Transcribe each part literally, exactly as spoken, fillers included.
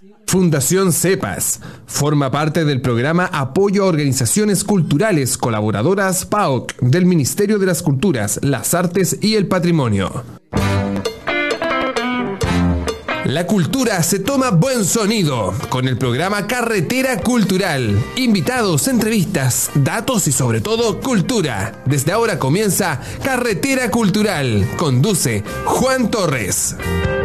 Fundación CEPAS forma parte del programa Apoyo a Organizaciones Culturales Colaboradoras P A O C del Ministerio de las Culturas, las Artes y el Patrimonio. La cultura se toma buen sonido con el programa Carretera Cultural. Invitados, entrevistas, datos y sobre todo cultura. Desde ahora comienza Carretera Cultural. Conduce Juan Torres.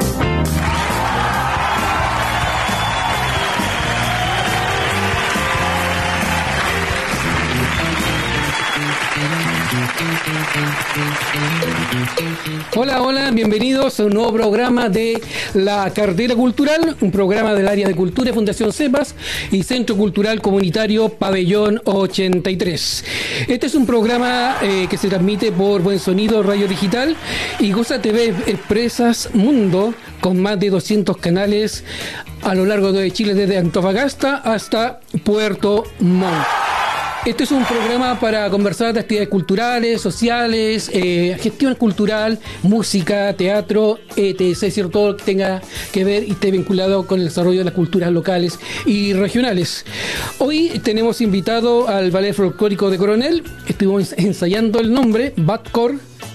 Hola, hola, bienvenidos a un nuevo programa de la Carretera Cultural, un programa del área de cultura de Fundación CEPAS y Centro Cultural Comunitario Pabellón ochenta y tres. Este es un programa eh, que se transmite por Buen Sonido Radio Digital y Goza T V Expresas Mundo, con más de doscientos canales a lo largo de Chile, desde Antofagasta hasta Puerto Montt. Este es un programa para conversar de actividades culturales, sociales, eh, gestión cultural, música, teatro, etcétera. ¿Cierto? Todo lo que tenga que ver y esté vinculado con el desarrollo de las culturas locales y regionales. Hoy tenemos invitado al Ballet Folclórico de Coronel. Estuvimos ensayando el nombre, Batcore.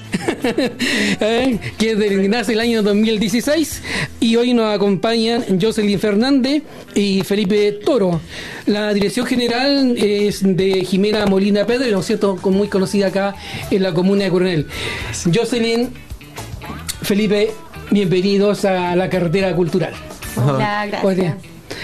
eh, que de, nace el año dos mil dieciséis, y hoy nos acompañan Jocelyn Fernández y Felipe Toro. La dirección general es de Jimena Molina Pedro, ¿no es cierto?, muy conocida acá en la comuna de Coronel. Jocelyn, Felipe, bienvenidos a la Carretera Cultural. Hola, gracias.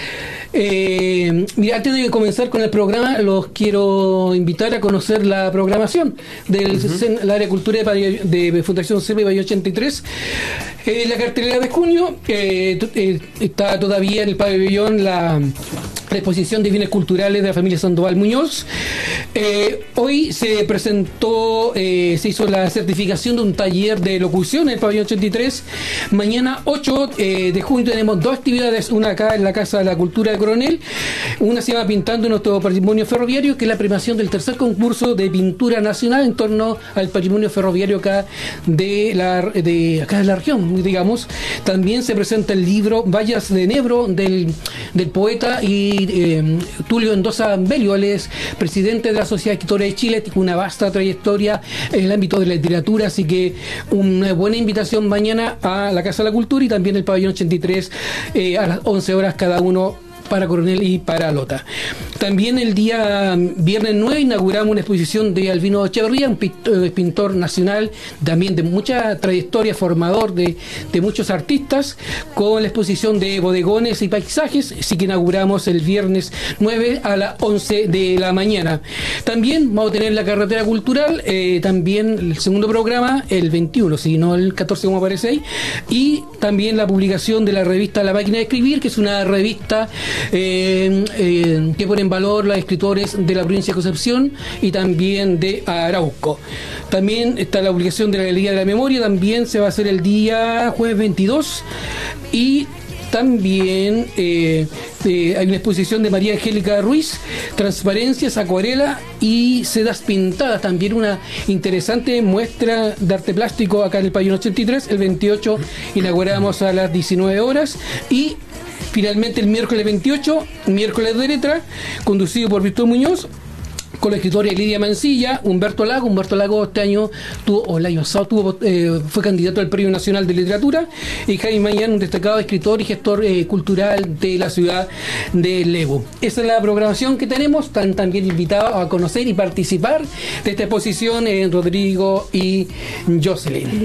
Eh, mira, antes de comenzar con el programa, los quiero invitar a conocer la programación del uh-huh. área de cultura de, de Fundación CEPAS ochenta y tres. Eh, la cartelera de junio eh, eh, está todavía en el pabellón la, la exposición de bienes culturales de la familia Sandoval Muñoz. Eh, hoy se presentó, eh, se hizo la certificación de un taller de locución en el pabellón ochenta y tres. Mañana ocho eh, de junio tenemos dos actividades, una acá en la Casa de la Cultura de Coronel. Una se llama Pintando nuestro patrimonio ferroviario, que es la premiación del tercer concurso de pintura nacional en torno al patrimonio ferroviario acá de la, de, acá de la región, digamos. También se presenta el libro Vallas de Nebro del, del poeta y eh, Tulio Endosa Bello. Él es presidente de la Sociedad de Escritores de Chile, tiene una vasta trayectoria en el ámbito de la literatura, así que una buena invitación mañana a la Casa de la Cultura y también el pabellón ochenta y tres eh, a las once horas cada uno, para Coronel y para Lota. También el día viernes nueve inauguramos una exposición de Albino Echeverría, un pintor nacional, también de mucha trayectoria, formador de, de muchos artistas, con la exposición de bodegones y paisajes, así que inauguramos el viernes nueve a las once de la mañana. También vamos a tener la Carretera Cultural, eh, también el segundo programa, el veintiuno, si no el catorce como aparece ahí, y también la publicación de la revista La Máquina de Escribir, que es una revista Eh, eh, que pone en valor los escritores de la provincia de Concepción y también de Arauco. También está la publicación de la Galería de la Memoria, también se va a hacer el día jueves veintidós, y también eh, eh, hay una exposición de María Angélica Ruiz, Transparencias, Acuarela y Sedas Pintadas, también una interesante muestra de arte plástico acá en el pabellón ochenta y tres. El veintiocho inauguramos a las diecinueve horas, y finalmente el miércoles veintiocho, miércoles de letra, conducido por Víctor Muñoz, con la escritora Lidia Mancilla, Humberto Lago. Humberto Lago este año tuvo, o el año pasado tuvo, eh, fue candidato al Premio Nacional de Literatura, y Jaime Mañán, un destacado escritor y gestor eh, cultural de la ciudad de Lebu. Esa es la programación que tenemos. Están también invitados a conocer y participar de esta exposición eh, Rodrigo y Jocelyn.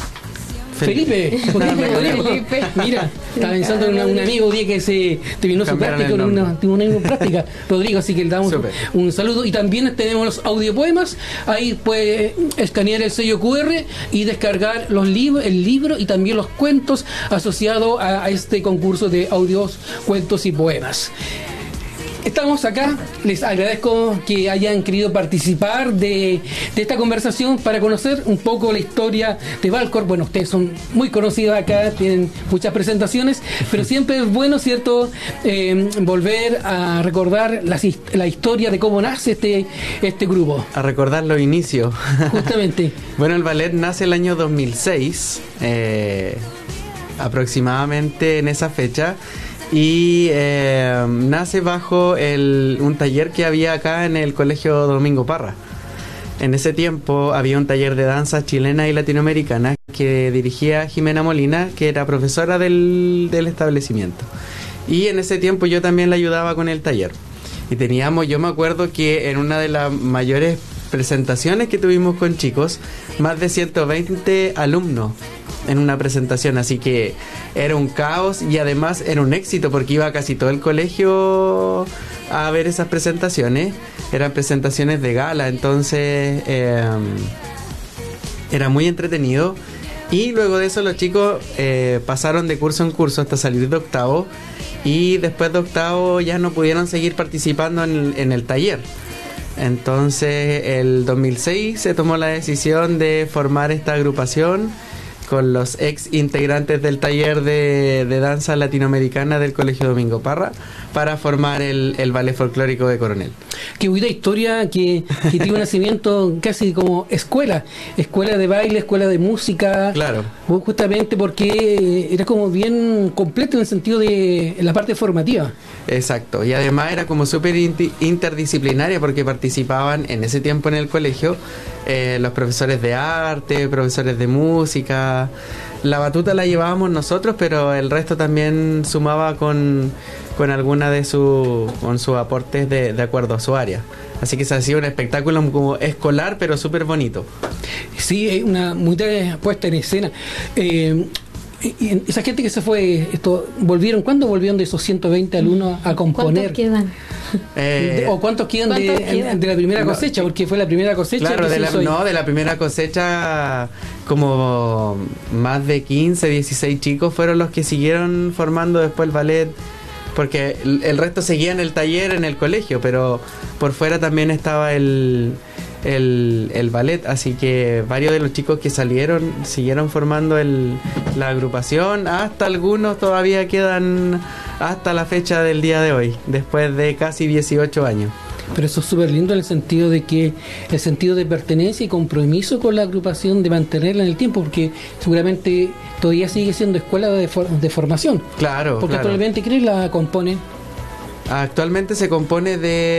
Felipe, Felipe, Felipe. Mira, estaba pensando en un amigo día que se terminó su práctica, una, una práctica, Rodrigo, así que le damos un, un saludo. Y también tenemos los audiopoemas, ahí puede escanear el sello cu erre y descargar los libros, el libro y también los cuentos asociados a, a este concurso de audios, cuentos y poemas. Estamos acá, les agradezco que hayan querido participar de, de esta conversación para conocer un poco la historia de Valcor. Bueno, ustedes son muy conocidos acá, tienen muchas presentaciones, pero siempre es bueno, ¿cierto?, eh, volver a recordar la, la historia de cómo nace este, este grupo. A recordar los inicios. Justamente. Bueno, el ballet nace el año dos mil seis, eh, aproximadamente en esa fecha. y eh, nace bajo el, un taller que había acá en el Colegio Domingo Parra. En ese tiempo había un taller de danza chilena y latinoamericana que dirigía Jimena Molina, que era profesora del, del establecimiento. Y en ese tiempo yo también la ayudaba con el taller. Y teníamos, yo me acuerdo que en una de las mayores presentaciones que tuvimos con chicos, más de ciento veinte alumnos en una presentación, así que era un caos y además era un éxito porque iba casi todo el colegio a ver esas presentaciones. Eran presentaciones de gala, entonces eh, era muy entretenido. Y luego de eso los chicos eh, pasaron de curso en curso hasta salir de octavo, y después de octavo ya no pudieron seguir participando en, en el taller. Entonces el dos mil seis se tomó la decisión de formar esta agrupación con los ex integrantes del taller de, de danza latinoamericana del Colegio Domingo Parra para formar el, el ballet folclórico de Coronel. Qué bonita historia que, que tiene un nacimiento casi como escuela, escuela de baile, escuela de música. Claro. Justamente porque era como bien completo en el sentido de en la parte formativa. Exacto, y además era como súper interdisciplinaria porque participaban en ese tiempo en el colegio eh, los profesores de arte, profesores de música. La batuta la llevábamos nosotros, pero el resto también sumaba con, con alguna de sus con sus aportes de, de acuerdo a su área. Así que se hacía un espectáculo como escolar, pero súper bonito. Sí, una muy puesta en escena. Eh, y esa gente que se fue, esto volvieron, ¿cuándo volvieron de esos ciento veinte alumnos a componer? ¿Cuántos quedan? Eh, ¿O cuántos quedan, ¿cuántos de, quedan de la primera cosecha? Porque fue la primera cosecha. Claro, de la, no, de la primera cosecha, como más de quince, dieciséis chicos fueron los que siguieron formando después el ballet, porque el, el resto seguía en el taller, en el colegio, pero por fuera también estaba el... El, el ballet, así que varios de los chicos que salieron siguieron formando el, la agrupación, hasta algunos todavía quedan hasta la fecha del día de hoy, después de casi dieciocho años. Pero eso es súper lindo en el sentido de que el sentido de pertenencia y compromiso con la agrupación de mantenerla en el tiempo, porque seguramente todavía sigue siendo escuela de, for, de formación. Claro, porque claro. Actualmente, ¿quiénes la componen? Actualmente se compone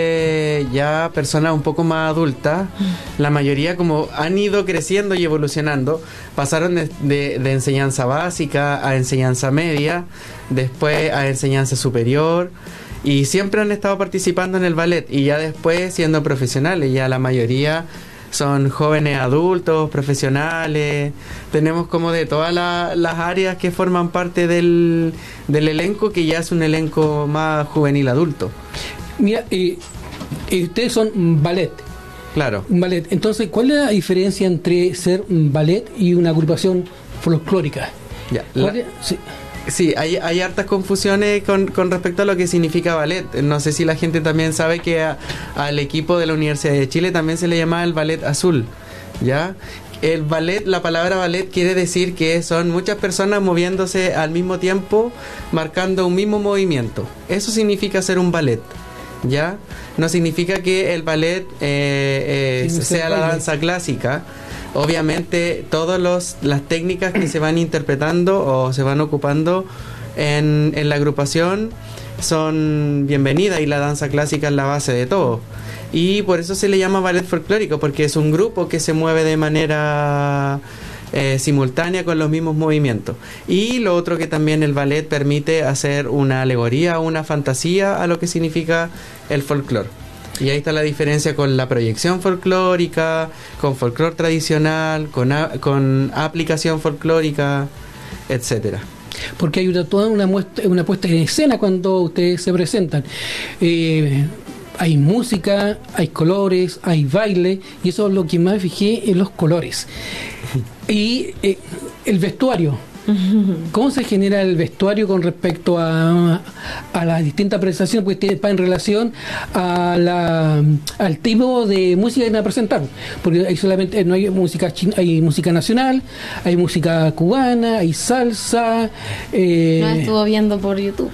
de ya personas un poco más adultas. La mayoría, como han ido creciendo y evolucionando, pasaron de, de, de enseñanza básica a enseñanza media, después a enseñanza superior, y siempre han estado participando en el ballet, y ya después siendo profesionales. Ya la mayoría son jóvenes adultos, profesionales. Tenemos como de todas la, las áreas que forman parte del, del elenco, que ya es un elenco más juvenil adulto. Mira, eh, eh, ustedes son ballet. Claro. Ballet. Entonces, ¿cuál es la diferencia entre ser un ballet y una agrupación folclórica? Ya, la, sí. Sí, hay, hay hartas confusiones con, con respecto a lo que significa ballet. No sé si la gente también sabe que a, al equipo de la Universidad de Chile también se le llama el ballet azul, ¿ya? El ballet, la palabra ballet quiere decir que son muchas personas moviéndose al mismo tiempo, marcando un mismo movimiento. Eso significa ser un ballet, ¿ya? No significa que el ballet eh, eh, sí, sea la danza clásica. Obviamente todas las técnicas que se van interpretando o se van ocupando en, en la agrupación son bienvenidas, y la danza clásica es la base de todo, y por eso se le llama ballet folclórico, porque es un grupo que se mueve de manera eh, simultánea con los mismos movimientos. Y lo otro, que también el ballet permite hacer una alegoría, una fantasía a lo que significa el folclore. Y ahí está la diferencia con la proyección folclórica, con folclore tradicional, con, a, con aplicación folclórica, etcétera. Porque hay una, toda una, muestra, una puesta en escena cuando ustedes se presentan. Eh, hay música, hay colores, hay baile, y eso es lo que más me fijé en los colores. Y eh, el vestuario. ¿Cómo se genera el vestuario con respecto a, a, a las distintas presentaciones, porque va en relación a la, al tipo de música que van a presentar, porque hay solamente no hay música china, hay música nacional, hay música cubana, hay salsa. Eh, Nos estuvo viendo por YouTube.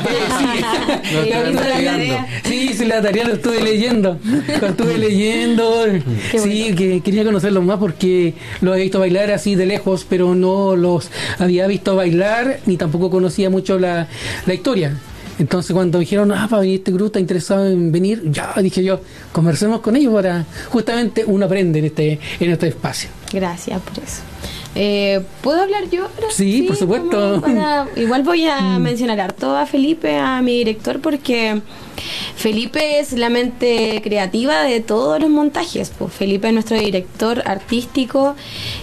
Sí, sí, la tarea lo estuve leyendo. Lo estuve leyendo. Qué sí, bueno. que quería conocerlos más porque los he visto bailar así de lejos, pero no los había visto bailar ni tampoco conocía mucho la, la historia. Entonces cuando me dijeron, ah, para venir este grupo, está interesado en venir, ya dije yo, conversemos con ellos para justamente uno aprende en este, en este espacio. Gracias por eso. Eh, ¿Puedo hablar yo ahora? Sí, por supuesto. Para, igual voy a mencionar harto a Felipe, a mi director, porque Felipe es la mente creativa de todos los montajes. Pues Felipe es nuestro director artístico.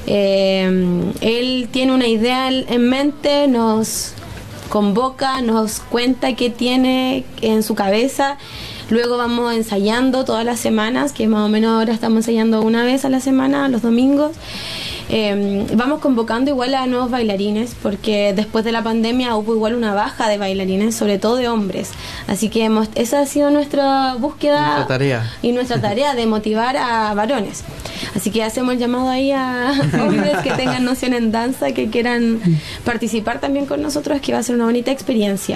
Eh, él tiene una idea en mente, nos convoca, nos cuenta qué tiene en su cabeza. Luego vamos ensayando todas las semanas, que más o menos ahora estamos ensayando una vez a la semana, los domingos. Eh, vamos convocando igual a nuevos bailarines, porque después de la pandemia hubo igual una baja de bailarines, sobre todo de hombres. Así que hemos, esa ha sido nuestra búsqueda, nuestra tarea. y nuestra tarea de motivar a varones. Así que hacemos el llamado ahí a hombres que tengan noción en danza, que quieran participar también con nosotros, que va a ser una bonita experiencia.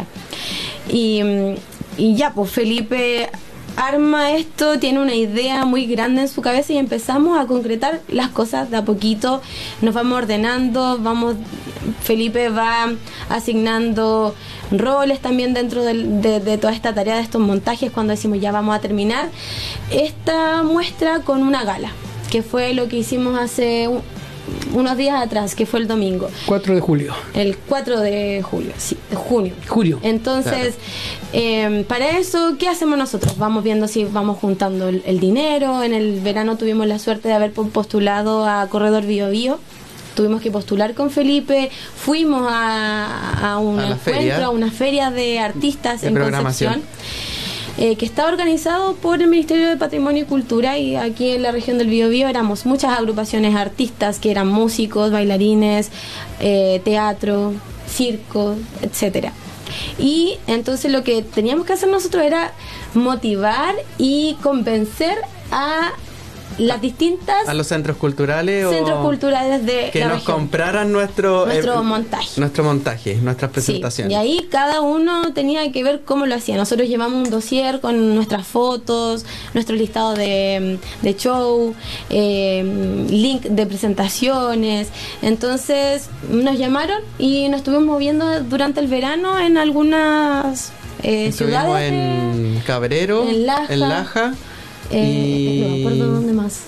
Y, y ya, pues Felipe arma esto, tiene una idea muy grande en su cabeza y empezamos a concretar las cosas de a poquito, nos vamos ordenando, vamos, Felipe va asignando roles también dentro del, de, de toda esta tarea de estos montajes, cuando decimos ya vamos a terminar esta muestra con una gala, que fue lo que hicimos hace un, unos días atrás, que fue el domingo. cuatro de julio. El cuatro de julio, sí, de junio. Julio. Entonces, claro. eh, para eso, ¿qué hacemos nosotros? Vamos viendo si vamos juntando el, el dinero. En el verano tuvimos la suerte de haber postulado a Corredor Bio Bio. Tuvimos que postular con Felipe. Fuimos a, a un a encuentro, feria. a una feria de artistas de en Concepción. Eh, que está organizado por el Ministerio de Patrimonio y Cultura, y aquí en la región del Biobío éramos muchas agrupaciones artistas que eran músicos, bailarines, eh, teatro, circo, etcétera. Y entonces lo que teníamos que hacer nosotros era motivar y convencer a las distintas a los centros culturales centros o culturales de que la nos región. compraran nuestro nuestro eh, montaje nuestro montaje nuestras presentaciones. Sí, y ahí cada uno tenía que ver cómo lo hacía. Nosotros llevamos un dossier con nuestras fotos, nuestro listado de, de show, eh, link de presentaciones. Entonces nos llamaron y nos estuvimos moviendo durante el verano en algunas eh, Estuvimos ciudades en de, Cabrero, en Laja, en Laja eh, y no me acuerdo dónde más.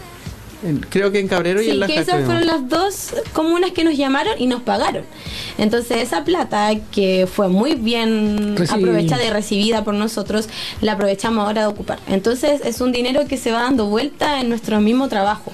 en- creo que en Cabrero y Sí, en Laja que esas estuvimos. fueron las dos comunas que nos llamaron y nos pagaron. Entonces esa plata, que fue muy bien Recibida. aprovechada y recibida por nosotros, la aprovechamos ahora de ocupar. Entonces es un dinero que se va dando vuelta en nuestro mismo trabajo.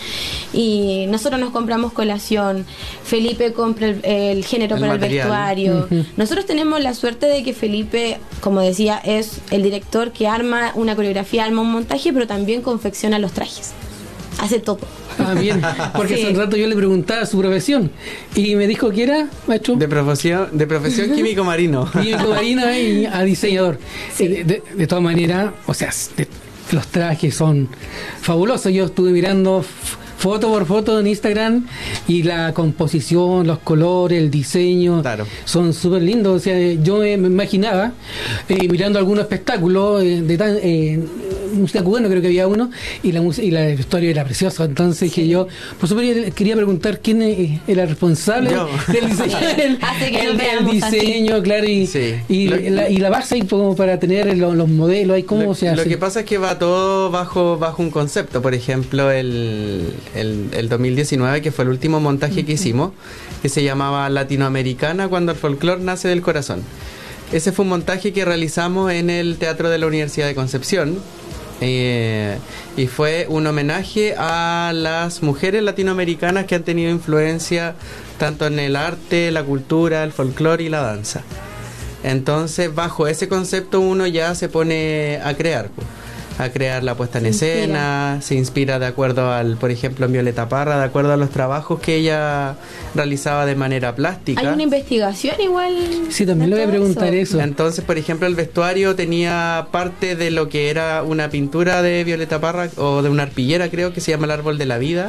Y nosotros nos compramos colación, Felipe compra el, el género El para material. el vestuario. Ujú. Nosotros tenemos la suerte de que Felipe, como decía, es el director que arma una coreografía, arma un montaje, pero también confecciona los trajes. Hace todo. Ah, bien, porque Sí. hace un rato yo le preguntaba su profesión y me dijo que era maestro De profesión, de profesión químico marino. químico marino y a diseñador. Sí. Eh, De, de- de todas maneras, o sea, de- los trajes son fabulosos. Yo estuve mirando f- foto por foto en Instagram y la composición, los colores, el diseño Claro. son súper lindos. O sea, yo me me imaginaba eh, mirando algunos espectáculos eh, de tan, eh, música cubana, creo que había uno, y la música y la historia era preciosa. Entonces que yo, por supuesto, quería preguntar quién eh, era responsable Yo. del diseño, el, Hace que el- nos del veamos así. diseño, claro, y, Sí. y, Lo- la, y la base ahí como para tener lo- los modelos, ahí cómo Lo, se hace. lo que pasa es que va todo bajo bajo un concepto. Por ejemplo, el, el, el dos mil diecinueve, que fue el último montaje que hicimos, que se llamaba Latinoamericana, cuando el folclore nace del corazón. Ese fue un montaje que realizamos en el Teatro de la Universidad de Concepción. Eh, y fue un homenaje a las mujeres latinoamericanas que han tenido influencia tanto en el arte, la cultura, el folclore y la danza. Entonces, bajo ese concepto uno ya se pone a crear, pues. a crear la puesta en Se escena, inspira. se inspira de acuerdo al, por ejemplo, en Violeta Parra, de acuerdo a los trabajos que ella realizaba de manera plástica. Hay una investigación igual. Sí, también le voy a de todo preguntar eso. Entonces, por ejemplo, el vestuario tenía parte de lo que era una pintura de Violeta Parra o de una arpillera, creo que se llama El Árbol de la Vida.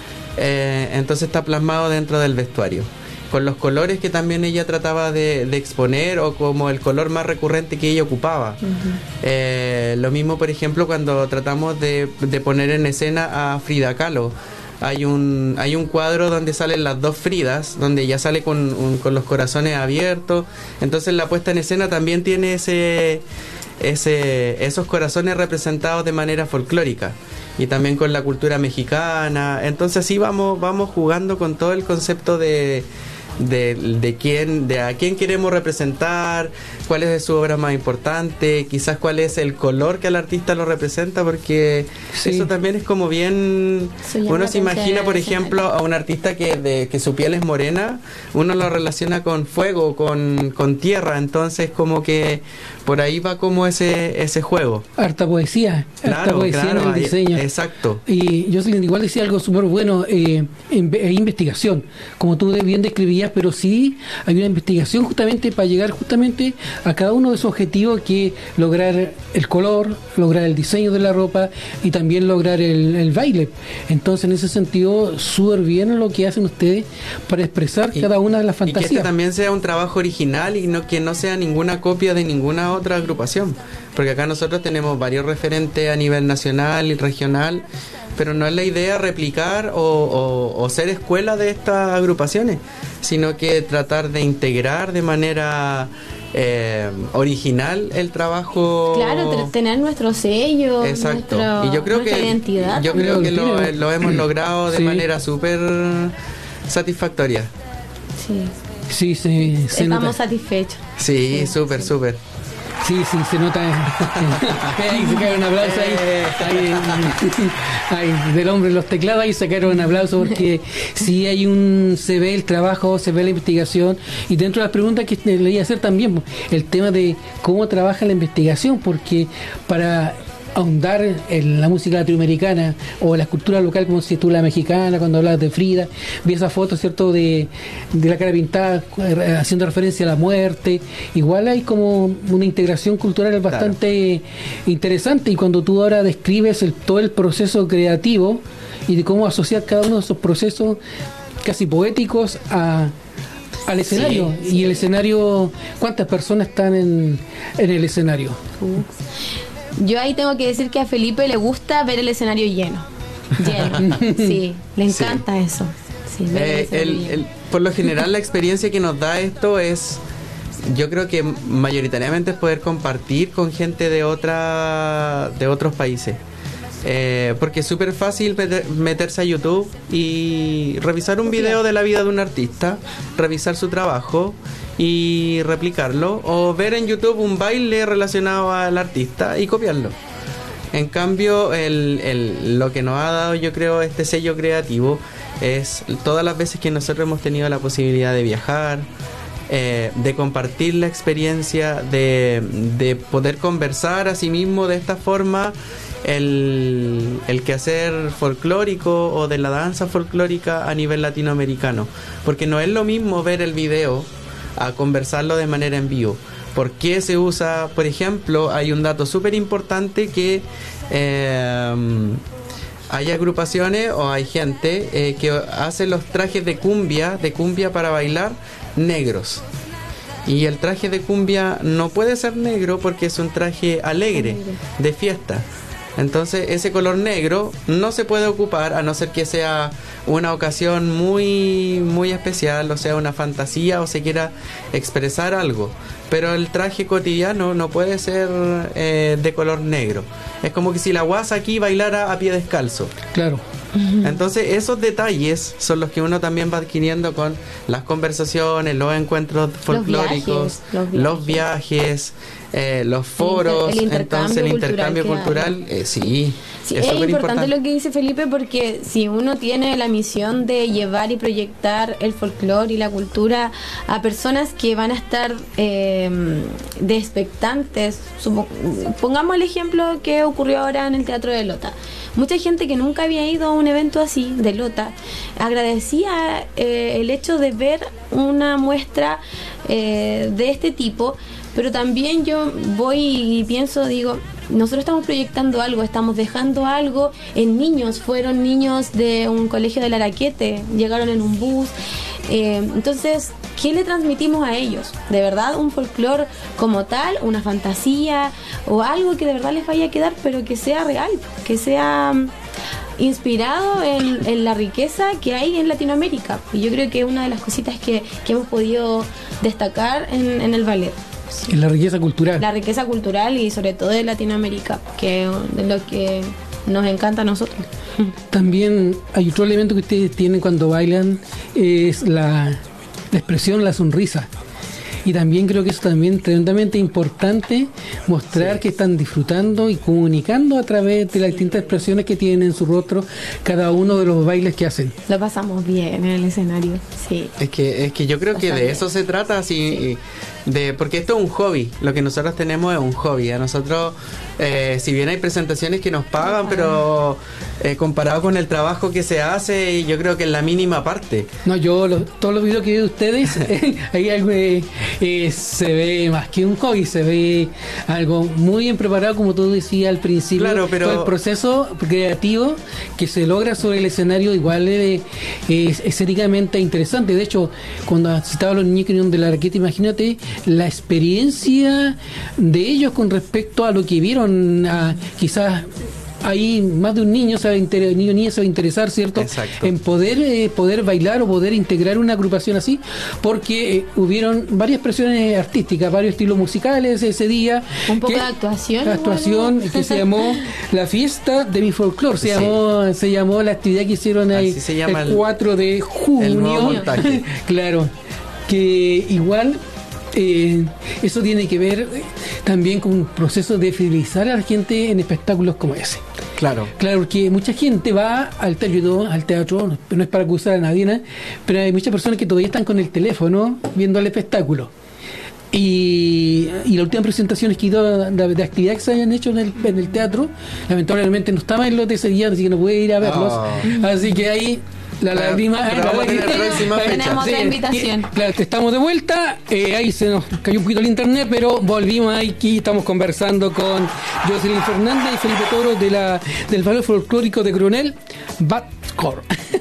Eh, entonces está plasmado dentro del vestuario, con los colores que también ella trataba de, de exponer, o como el color más recurrente que ella ocupaba. Uh-huh. Eh, lo mismo, por ejemplo, cuando tratamos de, de poner en escena a Frida Kahlo. Hay un, hay un cuadro donde salen las dos Fridas, donde ella sale con, un, con los corazones abiertos. Entonces la puesta en escena también tiene ese, ese, esos corazones representados de manera folclórica, y también con la cultura mexicana. Entonces así vamos, vamos jugando con todo el concepto de... De, de quién, de a quién queremos representar, cuál es su obra más importante, quizás cuál es el color que al artista lo representa, porque sí. eso también es como bien, Se llama uno se la imagina, por atención ejemplo, a un artista que, de, que su piel es morena, uno lo relaciona con fuego, con, con tierra, entonces como que por ahí va como ese, ese juego. Harta poesía, harta Claro, poesía claro, en el ahí- diseño. exacto. Y yo igual decía algo súper bueno, eh, en- eh, investigación, como tú bien describías, pero sí hay una investigación justamente para llegar justamente a cada uno de esos objetivos, que lograr el color, lograr el diseño de la ropa y también lograr el, el baile. Entonces, en ese sentido, súper bien lo que hacen ustedes para expresar Y- cada una de las Y que fantasías. este también sea un trabajo original y no que no sea ninguna copia de ninguna otra agrupación. Porque acá nosotros tenemos varios referentes a nivel nacional y regional, pero no es la idea replicar o, o- o ser escuela de estas agrupaciones, sino que tratar de integrar de manera eh, original el trabajo. Claro, tr- tener nuestro sello, Exacto. nuestro- Y yo creo nuestra que identidad. yo también. creo que lo, Tiene- lo hemos logrado de Sí. manera súper satisfactoria. Sí. Sí, se, se Estamos nota. satisfechos. Sí, Sí, súper, sí. súper. Sí, sí, se nota. Ahí se cae un aplauso ahí. Ahí, ahí, del hombre en los teclados, ahí se cae un aplauso, porque sí hay un, se ve el trabajo, se ve la investigación. Y dentro de las preguntas que le iba a hacer también, el tema de cómo trabaja la investigación, porque para ahondar en la música latinoamericana o la cultura local, como si tú la mexicana, cuando hablas de Frida, vi esa foto, ¿cierto?, de, de la cara pintada, eh, haciendo referencia a la muerte. Igual hay como una integración cultural bastante interesante, y cuando tú ahora describes el, todo el proceso creativo y de cómo asociar cada uno de esos procesos casi poéticos a al escenario. Sí, y el escenario, ¿cuántas personas están en, en el escenario? Yo ahí tengo que decir que a Felipe le gusta ver el escenario lleno. Lleno. Sí, le encanta eso. Sí, ver el Eh, escenario el- lleno. el- por lo general la experiencia que nos da esto es, yo creo que mayoritariamente es poder compartir con gente de otra de otros países. Eh, porque es súper fácil meter- meterse a YouTube y revisar un video de la vida de un artista, revisar su trabajo y replicarlo, o ver en YouTube un baile relacionado al artista y copiarlo. En cambio, el, el- lo que nos ha dado, yo creo, este sello creativo es todas las veces que nosotros hemos tenido la posibilidad de viajar, eh, de compartir la experiencia, de, de poder conversar a sí mismo de esta forma el, el quehacer folclórico o de la danza folclórica a nivel latinoamericano. Porque no es lo mismo ver el video a conversarlo de manera en vivo. ¿Por qué se usa? Por ejemplo, hay un dato súper importante que eh, hay agrupaciones o hay gente eh, que hace los trajes de cumbia, de cumbia para bailar, negros. Y el traje de cumbia no puede ser negro porque es un traje alegre, de fiesta. Entonces ese color negro no se puede ocupar a no ser que sea una ocasión muy muy especial, o sea, una fantasía, o se quiera expresar algo. Pero el traje cotidiano no puede ser eh, de color negro. Es como que si la guasa aquí bailara a pie descalzo. Claro. Entonces esos detalles son los que uno también va adquiriendo con las conversaciones, los encuentros folclóricos, los viajes, los viajes, eh, los foros, el inter- el entonces el intercambio cultural, cultural, eh, sí, Sí, es es súper importante lo que dice Felipe, porque si uno tiene la misión de llevar y proyectar el folclore y la cultura a personas que van a estar eh, de expectantes, supo- pongamos el ejemplo que ocurrió ahora en el Teatro de Lota. Mucha gente que nunca había ido a un evento así de Lota agradecía eh, el hecho de ver una muestra eh, de este tipo, pero también yo voy y pienso, digo, nosotros estamos proyectando algo, estamos dejando algo en niños. Fueron niños de un colegio de Laraquete, llegaron en un bus. Eh, entonces, ¿qué le transmitimos a ellos? ¿De verdad un folclore como tal, una fantasía o algo que de verdad les vaya a quedar, pero que sea real, que sea um, inspirado en, en la riqueza que hay en Latinoamérica? Y yo creo que es una de las cositas que, que hemos podido destacar en, en el ballet. En la riqueza cultural. La riqueza cultural y sobre todo de Latinoamérica, que es de lo que nos encanta a nosotros. También hay otro elemento que ustedes tienen cuando bailan, es la, la expresión, la sonrisa. Y también creo que es también tremendamente importante mostrar Sí. que están disfrutando y comunicando a través de las distintas expresiones que tienen en su rostro cada uno de los bailes que hacen. Lo pasamos bien en el escenario, sí. Es que, es que yo creo que de eso se trata, así, de, porque esto es un hobby, lo que nosotros tenemos es un hobby. A nosotros, eh, si bien hay presentaciones que nos pagan, pero eh, comparado con el trabajo que se hace, yo creo que es la mínima parte. No, yo lo- todos los videos que veo de ustedes, eh, hay algo, eh, eh, se ve más que un hobby, se ve algo muy bien preparado, como tú decías al principio. Claro, pero- todo el proceso creativo que se logra sobre el escenario igual eh, es escénicamente interesante. De hecho, cuando citaba a los niños que vinieron de la Raqueta, imagínate la experiencia de ellos con respecto a lo que vieron, a, quizás ahí más de un niño se va a inter- niño niña se va a interesar, ¿cierto? Exacto. En poder eh, poder bailar o poder integrar una agrupación así, porque eh, hubieron varias expresiones artísticas, varios estilos musicales ese día. Un poco que- de actuación, actuación igual. que se llamó La Fiesta de mi Folclore, se Sí. llamó se llamó la actividad que hicieron ahí Así se llama el el- cuatro de junio. el nuevo montaje. Claro, que igual eh, eso tiene que ver eh, también con un proceso de fidelizar a la gente en espectáculos como ese. Claro. Claro, porque mucha gente va al teatro, al teatro, no, no es para acusar a nadie, ¿no? Pero hay muchas personas que todavía están con el teléfono viendo el espectáculo. Y, y las últimas presentaciones que he ido de, de actividades que se hayan hecho en el, en el teatro, lamentablemente no estaba en los de ese día, así que no pude ir a verlos. Oh. Así que ahí la Pero- lágrima. pero la vamos a tener lágrima- próxima fecha. Tenemos otra Sí, invitación. que- Claro, que estamos de vuelta. eh, ahí se nos cayó un poquito el internet, pero volvimos aquí. Estamos conversando con Jocelyn Fernández y Felipe Toro de la, del Ballet Folclórico de Coronel, Batcore.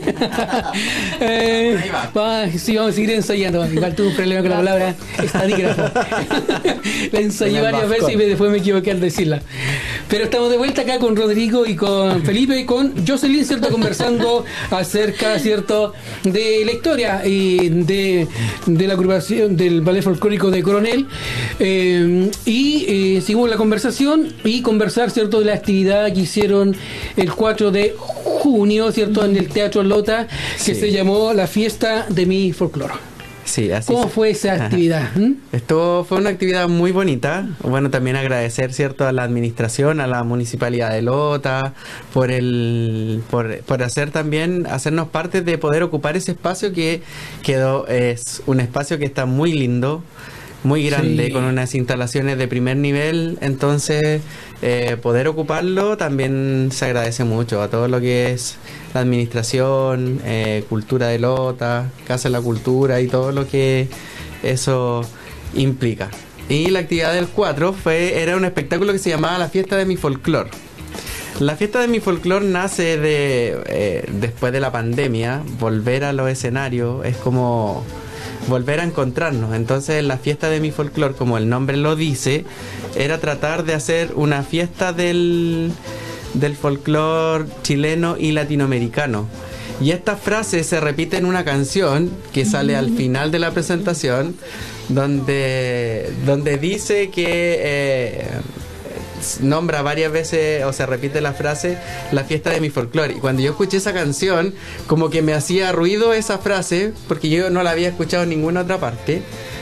eh, va, sí, vamos a seguir ensayando. Igual tuve un problema con la palabra estadígrafo. La ensayé Con el varias veces y Batcore. me- después me equivoqué al decirla. Pero estamos de vuelta acá con Rodrigo y con Felipe y con Jocelyn, ¿cierto? Conversando acerca, ¿cierto?, de la historia y de, de la agrupación del Ballet Folclórico de Coronel. Eh, y eh, seguimos la conversación y conversar, ¿cierto?, de la actividad que hicieron el cuatro de junio, ¿cierto?, en el Teatro Lota, que Sí. se llamó La Fiesta de mi Folclore. Sí, así ¿Cómo se- fue esa Ajá. actividad? ¿Mm? Esto fue una actividad muy bonita. Bueno, también agradecer, cierto, a la administración, a la municipalidad de Lota, por el, por, por hacer también, hacernos parte de poder ocupar ese espacio que quedó, es un espacio que está muy lindo, muy grande, Sí. con unas instalaciones de primer nivel. Entonces, eh, poder ocuparlo también se agradece mucho a todo lo que es la administración, eh, cultura de Lota, Casa de la Cultura y todo lo que eso implica. Y la actividad del cuatro fue, era un espectáculo que se llamaba La Fiesta de mi Folclor. La Fiesta de mi Folclor nace de eh, después de la pandemia, volver a los escenarios es como volver a encontrarnos. Entonces la Fiesta de mi Folclor, como el nombre lo dice, era tratar de hacer una fiesta del, del folclor chileno y latinoamericano. Y esta frase se repite en una canción que sale al final de la presentación, donde, donde dice que eh, nombra varias veces o se repite la frase la fiesta de mi folclore, y cuando yo escuché esa canción como que me hacía ruido esa frase porque yo no la había escuchado en ninguna otra parte,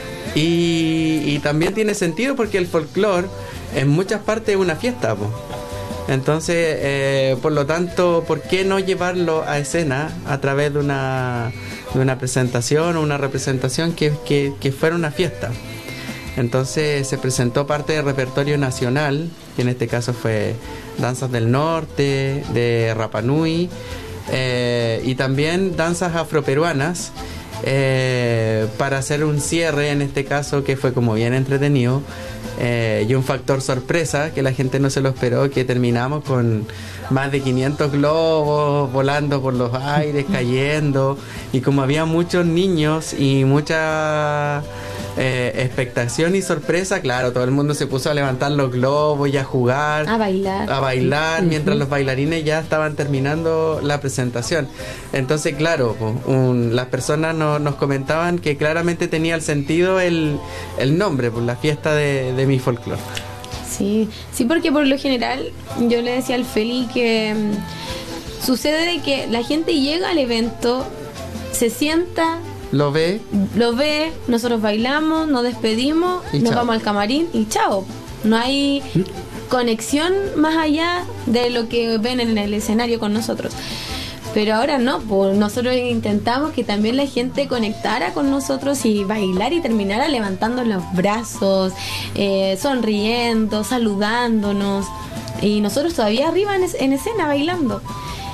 y, y también tiene sentido porque el folclore en muchas partes es una fiesta, po. Entonces eh, por lo tanto, ¿por qué no llevarlo a escena a través de una, de una presentación o una representación que, que, que fuera una fiesta? Entonces se presentó parte del repertorio nacional, que en este caso fue danzas del norte, de Rapa Nui, eh, y también danzas afroperuanas, eh, para hacer un cierre en este caso que fue como bien entretenido, eh, y un factor sorpresa que la gente no se lo esperó, que terminamos con más de quinientos globos volando por los aires, cayendo, y como había muchos niños y mucha eh, expectación y sorpresa, claro, todo el mundo se puso a levantar los globos y a jugar, a bailar, a bailar, uh-huh. mientras los bailarines ya estaban terminando la presentación. Entonces, claro, un, las personas no, nos comentaban que claramente tenía el sentido el, el nombre, pues, la fiesta de, de mi folclore. Sí, sí, porque por lo general yo le decía al Feli que um, sucede de que la gente llega al evento, se sienta, lo ve, lo ve, nosotros bailamos, nos despedimos, y nos chao. vamos al camarín y chao. No hay conexión más allá de lo que ven en el escenario con nosotros. Pero ahora no, pues nosotros intentamos que también la gente conectara con nosotros y bailar y terminara levantando los brazos, eh, sonriendo, saludándonos, y nosotros todavía arriba en, es- en escena bailando.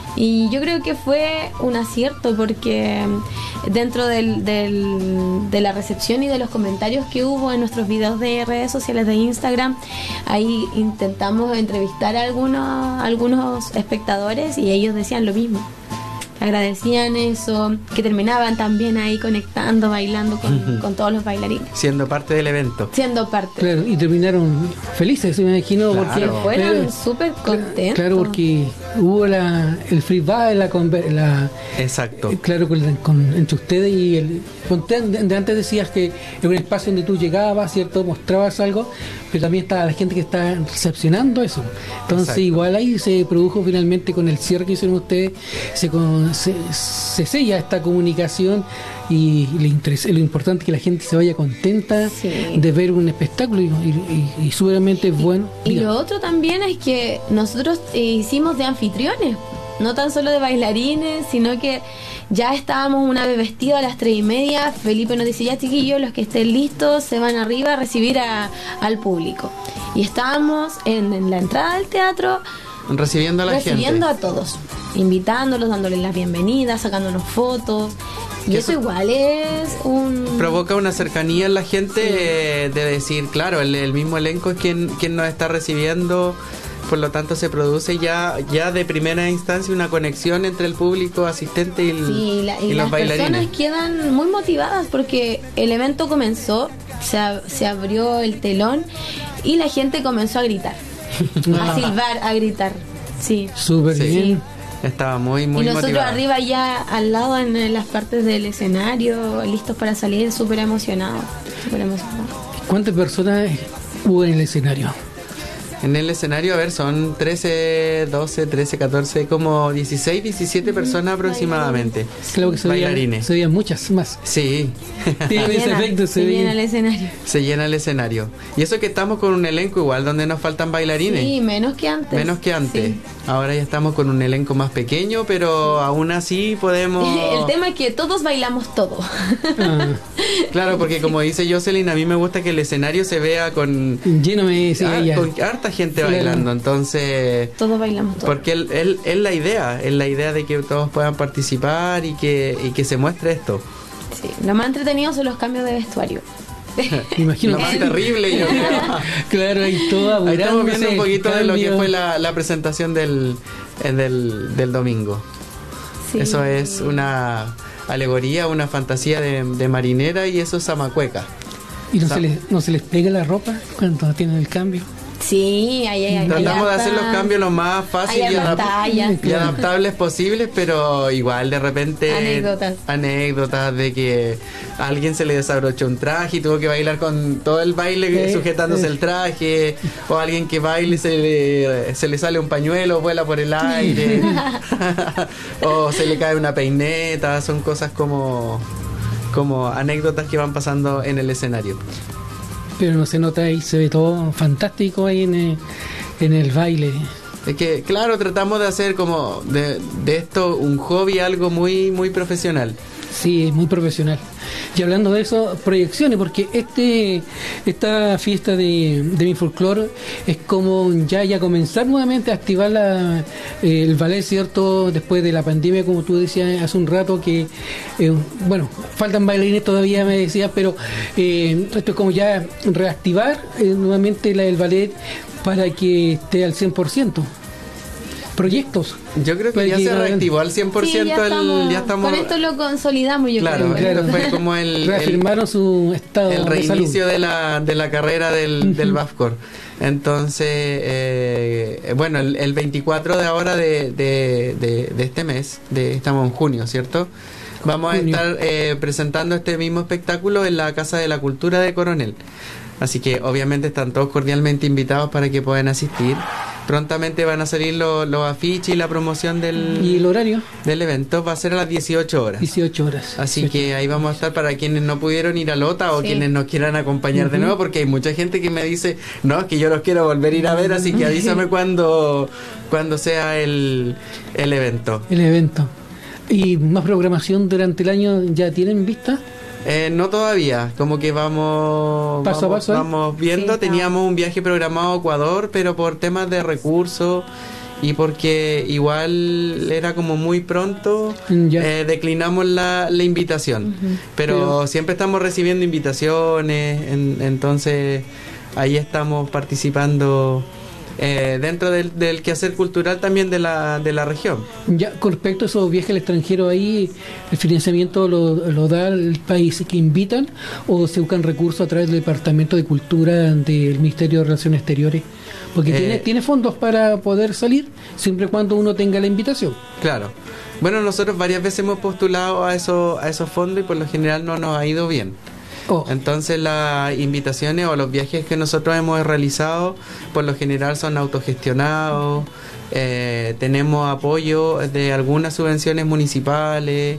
Y yo creo que fue un acierto porque dentro del, del, de la recepción y de los comentarios que hubo en nuestros videos de redes sociales de Instagram, ahí intentamos entrevistar a algunos, algunos espectadores y ellos decían lo mismo. Agradecían eso, que terminaban también ahí conectando, bailando con, con todos los bailarines, siendo parte del evento. siendo parte. Claro, y terminaron felices, me imagino, Claro. porque Fueron eh, súper contentos. Claro, porque hubo la, el free ball, la, conver- la Exacto. eh, claro, con, con- entre ustedes y el. Ponte, de, de antes decías que era un espacio donde tú llegabas, ¿cierto? Mostrabas algo, pero también estaba la gente que está recepcionando eso. Entonces, Exacto. igual ahí se produjo finalmente con el cierre que hicieron ustedes, se, con- se, se sella esta comunicación y lo, interes- lo importante es que la gente se vaya contenta Sí. de ver un espectáculo y, y, y, y seguramente bueno. Y Diga. lo otro también es que nosotros eh, hicimos de anfitriones, no tan solo de bailarines, sino que ya estábamos una vez vestidos a las tres y media. Felipe nos dice: ya chiquillos, los que estén listos se van arriba a recibir a- al público. Y estábamos en, en la entrada del teatro Recibiendo a la recibiendo gente. a todos, invitándolos, dándoles las bienvenidas, sacándonos fotos. Y Que eso eso- igual es un... Provoca una cercanía en la gente, Sí. eh, de decir, claro, el, el mismo elenco es quien, quien nos está recibiendo, por lo tanto se produce ya, ya de primera instancia una conexión entre el público asistente y, el- Sí, la- y, y las los bailarines. personas quedan muy motivadas porque el evento comenzó, se, ab- se abrió el telón y la gente comenzó a gritar, a silbar, a gritar. Sí. Súper Sí. bien. Estaba muy, muy y nosotros motivada. arriba ya al lado en, en las partes del escenario, listos para salir, súper emocionados. Súper emocionados. ¿Cuántas personas hubo en el escenario? En el escenario, a ver, son trece, doce, trece, catorce, como dieciséis, diecisiete personas aproximadamente. Creo que se veían, Bailarines. se veían muchas más. Sí. Tiene ese Llena, efecto, se se llena ve. el escenario. Se llena el escenario. Y eso que estamos con un elenco igual donde nos faltan bailarines. Sí, menos que antes. Menos que antes. Sí. Ahora ya estamos con un elenco más pequeño, pero aún así podemos... El tema es que todos bailamos todo. Ah, Claro, porque como dice Jocelyn, a mí me gusta que el escenario se vea con, lleno me decía ah, ella. con harta gente Claro. bailando. Entonces... Todos bailamos todo. Porque él, él- es la idea, es la idea de que todos puedan participar y que, y que se muestre esto. Sí, lo más entretenido son los cambios de vestuario. Me imagino Lo que más sí. terrible, yo creo. Claro, ahí todo Ahí estamos viendo un apurándose, poquito de lo que cambio. fue la, la presentación del, eh, del, del domingo. Sí. Eso es una alegoría, una fantasía de, de marinera, y eso es Zamacueca. ¿Y no Sa- se, les, no se les pega la ropa cuando tienen el cambio? Sí, ahí hay. Tratamos de hacer los cambios lo más fáciles y, adap- y adaptables posibles, pero igual de repente anécdotas. anécdotas de que a alguien se le desabrochó un traje y tuvo que bailar con todo el baile Sí, sujetándose sí. el traje, o alguien que baile y se le, se le sale un pañuelo, vuela por el aire, o se le cae una peineta. Son cosas como, como anécdotas que van pasando en el escenario. Pero no se nota ahí, se ve todo fantástico ahí en el, en el baile. Es que, claro, tratamos de hacer como de, de esto un hobby, algo muy muy profesional. Sí, es muy profesional. Y hablando de eso, proyecciones, porque este esta fiesta de, de mi folclore es como ya ya comenzar nuevamente a activar la, eh, el ballet, ¿cierto? Después de la pandemia, como tú decías hace un rato, que, eh, bueno, faltan bailarines todavía, me decías, pero eh, esto es como ya reactivar eh, nuevamente la, el ballet para que esté al cien por ciento. Proyectos. Yo creo que Para ya que se no- reactivó al cien por ciento. Sí, ya estamos, el, ya estamos con esto lo consolidamos, yo claro, creo. esto fue como el, el, reafirmaron su estado el de reinicio salud. de la, de la carrera del, del BAFCOR. Entonces, eh, bueno, el, el veinticuatro de ahora de, de, de, de este mes, de estamos en junio, ¿cierto? Vamos a Junio. estar eh, presentando este mismo espectáculo en la Casa de la Cultura de Coronel. Así que obviamente están todos cordialmente invitados para que puedan asistir. Prontamente van a salir los, los afiches y la promoción del, ¿Y el horario? del evento. Va a ser a las dieciocho horas. dieciocho horas. Así dieciocho. que ahí vamos a estar para quienes no pudieron ir a Lota o Sí. quienes nos quieran acompañar de Ujú. nuevo, porque hay mucha gente que me dice, no, es que yo los quiero volver a ir a ver, así que avísame cuando, cuando sea el, el evento. El evento. ¿Y más programación durante el año ya tienen vista? Eh, no todavía, como que vamos Paso a vamos, paso, ¿eh? vamos viendo. Sí, Teníamos un viaje programado a Ecuador, pero por temas de recursos y porque igual era como muy pronto, Ya. eh, declinamos la, la invitación. Pero, Pero- siempre estamos recibiendo invitaciones, en- entonces ahí estamos participando eh, dentro del, del quehacer cultural también de la, de la región. Ya, con respecto a esos viajes al extranjero, ahí el financiamiento lo, lo da el país que invitan o se buscan recursos a través del Departamento de Cultura del Ministerio de Relaciones Exteriores, porque Eh, tiene, tiene fondos para poder salir siempre y cuando uno tenga la invitación. Claro. Bueno, nosotros varias veces hemos postulado a, eso, a esos fondos y por lo general no nos ha ido bien. Oh, Entonces las invitaciones o los viajes que nosotros hemos realizado por lo general son autogestionados, eh, tenemos apoyo de algunas subvenciones municipales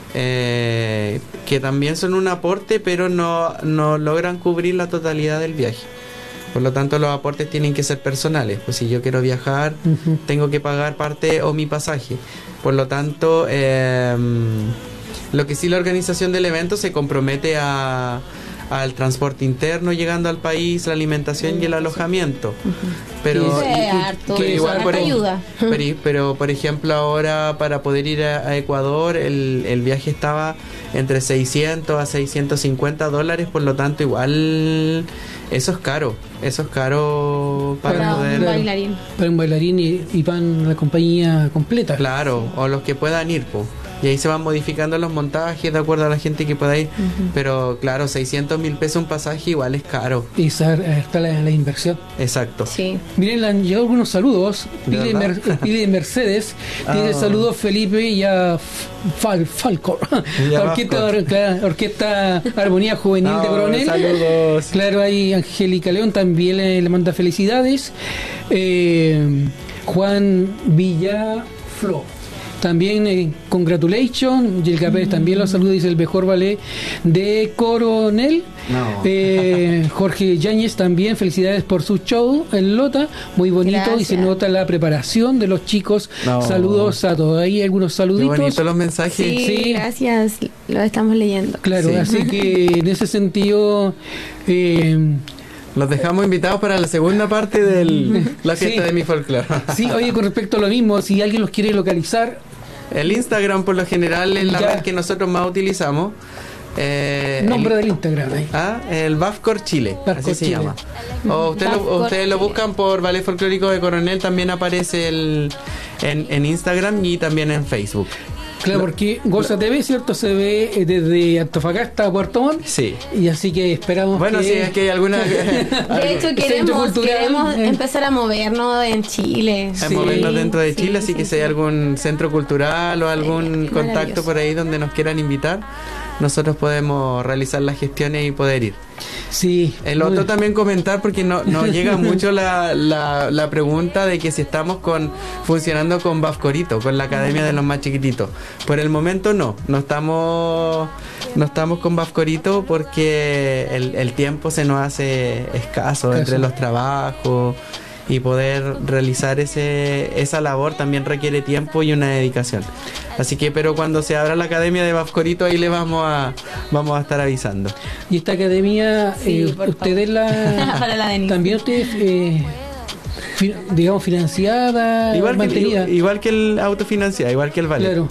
eh, que también son un aporte pero no, no logran cubrir la totalidad del viaje. Por lo tanto los aportes tienen que ser personales, pues si yo quiero viajar ujú. tengo que pagar parte o mi pasaje. Por lo tanto, eh, lo que sí la organización del evento se compromete a, al transporte interno llegando al país, la alimentación y el alojamiento. Pero, Sí, y- harto, que igual harta por ahí- ayuda. pero, pero, por ejemplo ahora para poder ir a, a Ecuador el, el viaje estaba entre seiscientos a seiscientos cincuenta dólares, por lo tanto igual eso es caro, eso es caro para Para poder... un bailarín. Para un bailarín y, y van la compañía completa. Claro, o los que puedan ir, po. Y ahí se van modificando los montajes de acuerdo a la gente que pueda ir. Pero claro, seiscientos mil pesos un pasaje igual es caro. Y esa- está la, la inversión. Exacto. Sí. Miren, le han llegado algunos saludos. ¿De Pide, verdad? Mer- Pide Mercedes. Tiene Ah. saludos Felipe y a Fal, Falcor. Y a Orquesta, Vasco. claro, Orquesta Armonía Juvenil de Ah, Coronel. saludos. Claro, ahí Angélica León también le, le manda felicidades. Eh, Juan Villaflor. También eh, congratulations. Yelka Pérez también los saluda, dice el mejor ballet de Coronel. No. Eh, Jorge Yáñez también, felicidades por su show en Lota, muy bonito. Y se Gracias. nota la preparación de los chicos. No. Saludos a todos. Ahí algunos Qué saluditos. bonitos los mensajes. Sí, Sí. gracias. Lo estamos leyendo. Claro, Sí. así que en ese sentido, eh, Los dejamos invitados para la segunda parte de la fiesta Sí. de mi folclore. sí, oye, con respecto a lo mismo, si alguien los quiere localizar, El Instagram por lo general es la Ya. red que nosotros más utilizamos. Eh, nombre el, del Instagram ahí. ah, el BAFCOR Chile, BAFCOR así se Chile. llama. O usted lo, BAFCOR ustedes lo Chile. buscan por Ballet Folclórico de Coronel, también aparece el, en, en Instagram y también en Facebook. Claro, porque Goza T V, ¿cierto? Se ve eh, desde Antofagasta a Puerto Montt. Sí. Y así que esperamos Bueno, que... sí, es que hay alguna... De hecho, Centro queremos, cultural, queremos eh. empezar a movernos en Chile. a Sí. movernos dentro de Chile, Sí, así sí, que si sí. hay algún centro cultural o algún Eh, contacto maravilloso. por ahí donde nos quieran invitar, nosotros podemos realizar las gestiones y poder ir. Sí. El muy- otro también comentar, porque no, nos llega mucho la, la, la pregunta de que si estamos con funcionando con Bafcorito, con la Academia de los Más Chiquititos. Por el momento no, no estamos no estamos con Bafcorito porque el, el tiempo se nos hace escaso entre Escaso. los trabajos, y poder realizar ese esa labor también requiere tiempo y una dedicación. Así que, pero cuando se abra la Academia de Bafcorito, ahí le vamos a vamos a estar avisando. Y esta academia, Sí, eh, por ustedes la... Para la Denise. También ustedes, eh, fi- digamos, financiada, Igual que, mantenida. igual que el autofinanciado, igual que el ballet. Claro.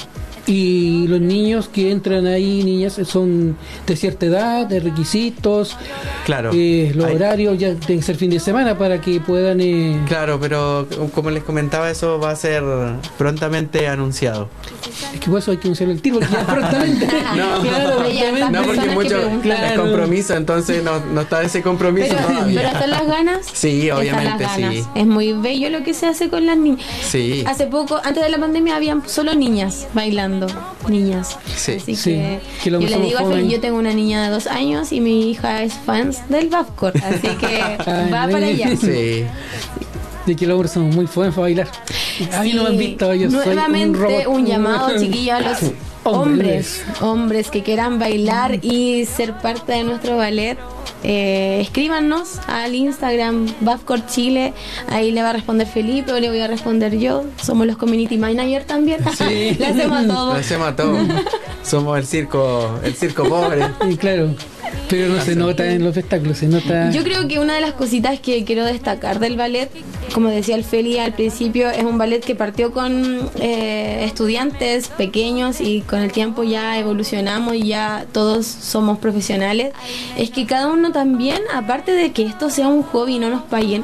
Y los niños que entran ahí, niñas, son de cierta edad, de requisitos, Claro. eh, los Hay- horarios ya tienen que ser fin de semana para que puedan... eh, Claro, pero como les comentaba, eso va a ser prontamente anunciado. Es que por eso hay que anunciarlo el tiro, porque ya prontamente. No. claro, Hay hartas prontamente. No, porque personas que mucho preguntan. Claro. es compromiso, entonces no, no está ese compromiso Pero, todavía. pero están las ganas. Sí, Están obviamente, las ganas. sí. Es muy bello lo que se hace con las niñas. Sí. Hace poco, antes de la pandemia, habían solo niñas bailando. Niñas. Sí. Así Sí, que, que lo yo les somos digo, al jóvenes. Feli, yo tengo una niña de dos años y mi hija es fan del Bafcor. Así que Ay, va para allá. Sí. De que los hombres son muy buenos para bailar. A mí no me han Sí. visto, yo soy Nuevamente un robot. un llamado, chiquillos, a los hombres, hombres que quieran bailar y ser parte de nuestro ballet. Eh, escríbanos al Instagram Bafcor Chile, ahí le va a responder Felipe o le voy a responder yo. Somos los community manager también. Sí. Le hacemos a Lo todo. hacemos a todo. Somos el circo, el circo pobre. Sí, claro. Pero no se nota en los espectáculos, se nota. Yo creo que una de las cositas que quiero destacar del ballet, como decía el Feli al principio, es un ballet que partió con eh, estudiantes pequeños y con el tiempo ya evolucionamos y ya todos somos profesionales. Es que cada uno también, aparte de que esto sea un hobby y no nos paguen,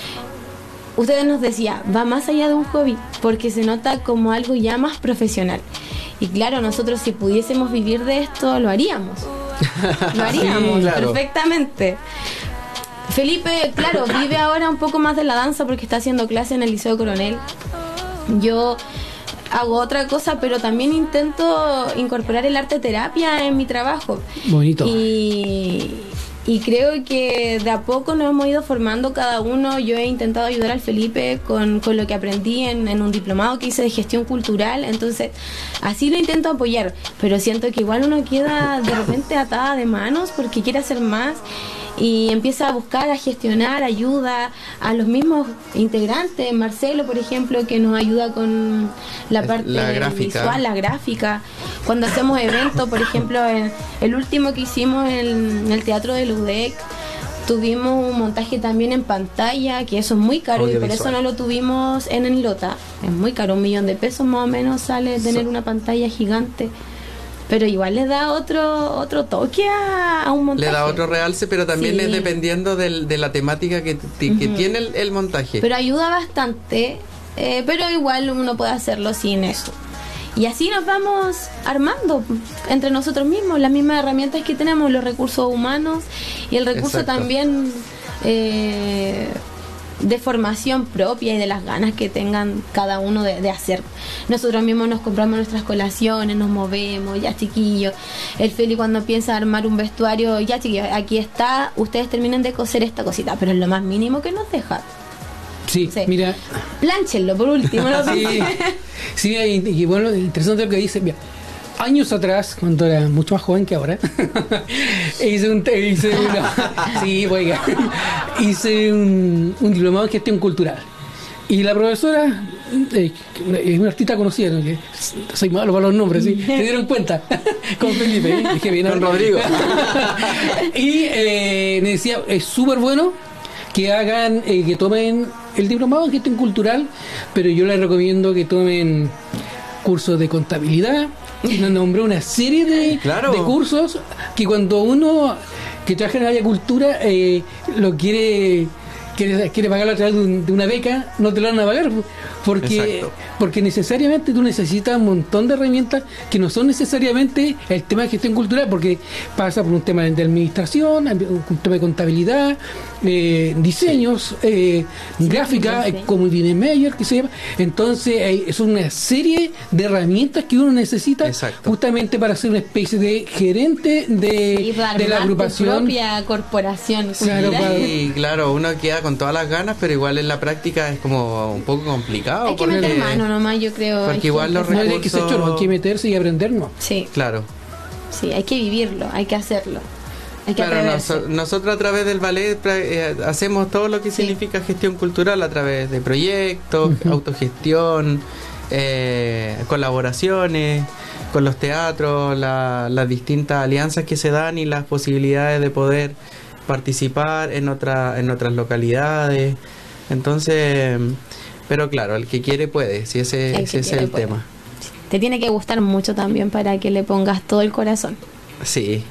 ustedes nos decía, va más allá de un hobby, porque se nota como algo ya más profesional. Y claro, nosotros si pudiésemos vivir de esto, lo haríamos. Lo haríamos Sí, claro. perfectamente. Felipe, claro, vive ahora un poco más de la danza porque está haciendo clase en el Liceo Coronel. Yo hago otra cosa, pero también intento incorporar el arte terapia en mi trabajo. Bonito. Y, y creo que de a poco nos hemos ido formando cada uno. Yo he intentado ayudar al Felipe con, con lo que aprendí en, en un diplomado que hice de gestión cultural. Entonces, así lo intento apoyar. Pero siento que igual uno queda de repente atada de manos porque quiere hacer más. Y empieza a buscar, a gestionar ayuda a los mismos integrantes. Marcelo, por ejemplo, que nos ayuda con la parte La gráfica. visual, la gráfica. Cuando hacemos eventos, por ejemplo, en el último que hicimos en el Teatro del U D E C, tuvimos un montaje también en pantalla, que eso es muy caro y por eso Audiovisual. no lo tuvimos en el Lota. Es muy caro, un millón de pesos más o menos sale tener So- una pantalla gigante. Pero igual le da otro otro toque a, a un montaje. Le da otro realce, pero también Sí. es dependiendo del, de la temática que, que Ujú. tiene el, el montaje. Pero ayuda bastante, eh, pero igual uno puede hacerlo sin eso. Y así nos vamos armando entre nosotros mismos, las mismas herramientas que tenemos, los recursos humanos y el recurso Exacto. también eh, de formación propia y de las ganas que tengan cada uno de, de hacer. Nosotros mismos nos compramos nuestras colaciones, nos movemos, ya chiquillos. El Feli cuando piensa armar un vestuario, ya chiquillos, aquí está, ustedes terminen de coser esta cosita, pero es lo más mínimo que nos deja. Sí, Sí. mira. Plánchenlo por último, ¿no? Sí, sí, y, y bueno, interesante lo que dice. Mira, años atrás, cuando era mucho más joven que ahora, hice un, hice una, sí, oiga, hice un, un diplomado en gestión cultural. Y la profesora eh, es una artista conocida, ¿no? Que soy malo para los nombres, ¿sí? Se dieron cuenta con Felipe, ¿eh? Dije bien, Con ahora. Rodrigo. Y eh, me decía, es súper bueno que hagan, eh, que tomen el diplomado en gestión cultural, pero yo les recomiendo que tomen cursos de contabilidad. Y nos nombró una serie de, Claro. de cursos que cuando uno que trabaja en el área de cultura eh, lo quiere quieres, quieres pagarlo a través de, un- de una beca, no te lo van a pagar, porque, Exacto. porque necesariamente tú necesitas un montón de herramientas que no son necesariamente el tema de gestión cultural, porque pasa por un tema de administración, un tema de contabilidad, eh, diseños, eh, gráfica, sí. eh, como el Meyer, que se llama. Entonces, hay- es una serie de herramientas que uno necesita Exacto. justamente para ser una especie de gerente de, Y para de la armar tu agrupación. propia corporación Claro, cultural. para- Y claro, uno queda con todas las ganas, pero igual en la práctica es como un poco complicado. Hay que porque, meter mano nomás, yo creo. porque Hay que igual los empezar. No hay que ser choro, hay que meterse y aprendernos. Sí, Claro. sí, hay que vivirlo, hay que hacerlo. Hay que Claro, atreverse. noso- nosotros a través del ballet pra- eh, hacemos todo lo que Sí. significa gestión cultural a través de proyectos, autogestión, eh, colaboraciones con los teatros, la- las distintas alianzas que se dan y las posibilidades de poder participar en otra, en otras localidades. Entonces, pero claro, el que quiere puede, si ese, El que ese es quiere el puede. tema. Te tiene que gustar mucho también para que le pongas todo el corazón. Sí.